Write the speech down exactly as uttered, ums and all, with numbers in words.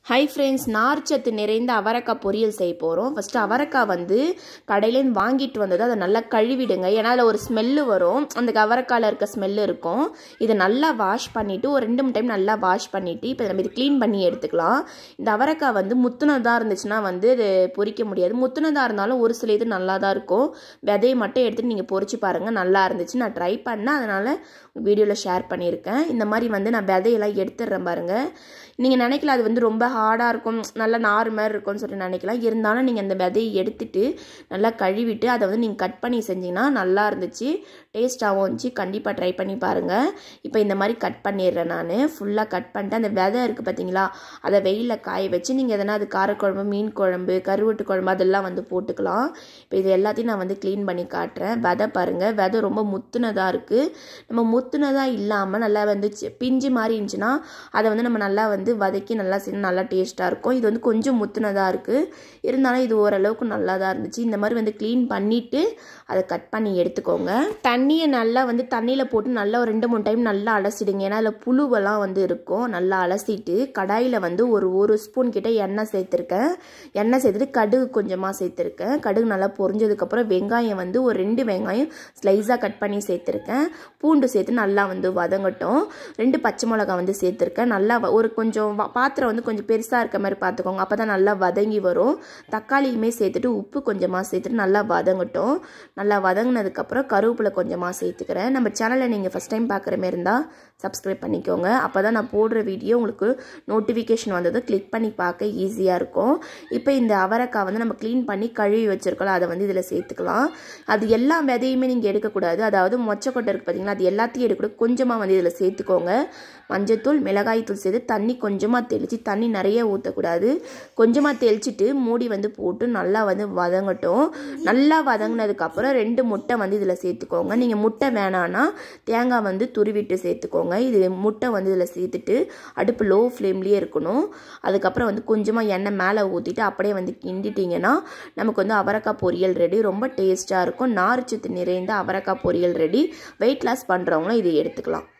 Hi friends, நார்ச்சத்து நிறைந்த அவரக்கா பொரியல் செய்ய போறோம். ஃபர்ஸ்ட் அவரக்கா வந்து கடையில இருந்து வாங்கிட்டு வந்தது அத நல்லா கழுவிடுங்க. ஏனா அதுல ஒரு ஸ்மெல் வரும். அந்த அவரக்கால இருக்க ஸ்மெல் இருக்கும். இத நல்லா வாஷ் பண்ணிட்டு ஒரு ரெண்டு மூணு டைம் நல்லா வாஷ் பண்ணிட்டு இப்போ நம்ம இது க்ளீன் பண்ணி எடுத்துக்கலாம். இந்த அவரக்கா வந்து முத்துனதா இருந்துச்சுனா வந்து இது பொரிக்க முடியாது. முத்துனதா இருந்தாலும் ஒரு சில இது நல்லா தான் இருக்கும். விதையை மட்டும் எடுத்து நீங்க பொரிச்சு பாருங்க. நல்லா இருந்துச்சு. நான் ட்ரை பண்ணேன். அதனால வீடியோல ஷேர் பண்ணிருக்கேன். இந்த மாதிரி வந்து நான் விதையெல்லாம் எடுத்துறேன் பாருங்க. நீங்க நினைக்கல அது வந்து ரொம்ப ஹார்டா இருக்கும், நல்ல நார் மாதிரி இருக்கும்னு சொல்லிட்டு நினைக்கலாம். இருந்தாலும் நீங்க அந்த விதையை எடுத்துட்டு நல்லா கழுவிட்டு அதை வந்து நீங்க கட் பண்ணி செஞ்சீங்கன்னா நல்லா இருந்துச்சு, டேஸ்டாகவும் இருந்துச்சு. கண்டிப்பா ட்ரை பண்ணி பாருங்க. இப்போ இந்த மாதிரி கட் பண்ணிடுறேன். நான் ஃபுல்லா கட் பண்ணிட்டு அந்த விதை இருக்கு பார்த்தீங்களா, அதை வெயில காய வச்சு நீங்க எதனா அது காரக்குழம்பு, மீன் குழம்பு, கருவாட்டு குழம்பு அதெல்லாம் வந்து போட்டுக்கலாம். இப்போ இது எல்லாத்தையும் நான் வந்து க்ளீன் பண்ணி காட்டுறேன். விதை பாருங்க, விதை ரொம்ப முத்துனதா இருக்கு. நம்ம முத்துனதா இல்லாம நல்லா வந்து பிஞ்சு மாதிரி இருந்துச்சுன்னா அதை வந்து நம்ம நல்லா வந்து வதக்கி நல்லா செஞ்சு நல்லா டேஸ்டா இருக்கும். இது வந்து கொஞ்சம் முத்துனதா இருக்கு, இருந்தாலும் இது ஓரளவுக்கு நல்லா தான் இருந்துச்சு. இந்த மாதிரி வந்து க்ளீன் பண்ணிட்டு அதை கட் பண்ணி எடுத்துக்கோங்க. தண்ணியை நல்லா வந்து தண்ணியில் போட்டு நல்லா ஒரு ரெண்டு மூணு டைம் நல்லா அலசிடுங்க. ஏன்னா அதில் புழுவெல்லாம் வந்து இருக்கும். நல்லா அலசிட்டு கடாயில் வந்து ஒரு ஒரு ஸ்பூன் கிட்ட எண்ணெய் சேர்த்துருக்கேன். எண்ணெய் சேர்த்துட்டு கடுகு கொஞ்சமாக சேர்த்துருக்கேன். கடுகு நல்லா பொரிஞ்சதுக்கப்புறம் வெங்காயம் வந்து ஒரு ரெண்டு வெங்காயம் ஸ்லைஸாக கட் பண்ணி சேர்த்துருக்கேன். பூண்டு சேர்த்து நல்லா வந்து வதங்கட்டும். ரெண்டு பச்சை மிளகாய் வந்து சேர்த்துருக்கேன். நல்லா ஒரு கொஞ்சம் பாத்திரம் வந்து கொஞ்சம் பெருசாக இருக்க மாதிரி பார்த்துக்கோங்க, அப்போ தான் நல்லா வதங்கி வரும். தக்காளியுமே சேர்த்துட்டு உப்பு கொஞ்சமாக சேர்த்துட்டு நல்லா வதங்கட்டும். நல்லா வதங்கினதுக்கப்புறம் கருவேப்பிலை கொஞ்சமாக சேர்த்துக்கிறேன். நம்ம சேனலை நீங்கள் ஃபஸ்ட் டைம் பார்க்குற மாதிரி இருந்தால் சப்ஸ்கிரைப் பண்ணிக்கோங்க. அப்போ தான் நான் போடுற வீடியோ உங்களுக்கு நோட்டிஃபிகேஷன் வந்தது கிளிக் பண்ணி பார்க்க ஈஸியாக இருக்கும். இப்போ இந்த அவரக்காய் வந்து நம்ம க்ளீன் பண்ணி கழுவி வச்சுருக்கலாம், அதை வந்து இதில் சேர்த்துக்கலாம். அது எல்லா விதையுமே நீங்கள் எடுக்கக்கூடாது. அதாவது மொச்சக்கொட்டை இருக்குது பார்த்தீங்களா, அது எல்லாத்தையும் எடுக்கக்கூடாது. கொஞ்சமாக வந்து இதில் சேர்த்துக்கோங்க. மஞ்சத்தூள், மிளகாய் தூள் சேர்த்து தண்ணி கொஞ்சமாக தெளித்து, தண்ணி நிறைய ஊற்றக்கூடாது, கொஞ்சமாக தெளிச்சிட்டு மூடி வந்து போட்டு நல்லா வந்து வதங்கட்டும். நல்லா வதங்கினதுக்கப்புறம் ரெண்டு முட்டை வந்து இதில் சேர்த்துக்கோங்க. நீங்கள் முட்டை வேணான்னா தேங்காய் வந்து துருவிட்டு சேர்த்துக்கோங்க. இது முட்டை வந்து இதில் சேர்த்துட்டு அடுப்பு லோ ஃப்ளேம்லேயே இருக்கணும். அதுக்கப்புறம் வந்து கொஞ்சமாக எண்ணெய் மேலே ஊற்றிட்டு அப்படியே வந்து கிண்டிட்டிங்கன்னா நமக்கு வந்து அவரக்காய் பொரியல் ரெடி. ரொம்ப டேஸ்ட்டாக இருக்கும். நார்ச்சத்து நிறைந்த அவரக்காய் பொரியல் ரெடி. வெயிட் லாஸ் பண்ணுறவங்களும் இதை எடுத்துக்கலாம்.